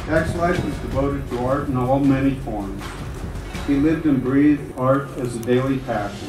Jack's life was devoted to art in all many forms. He lived and breathed art as a daily passion.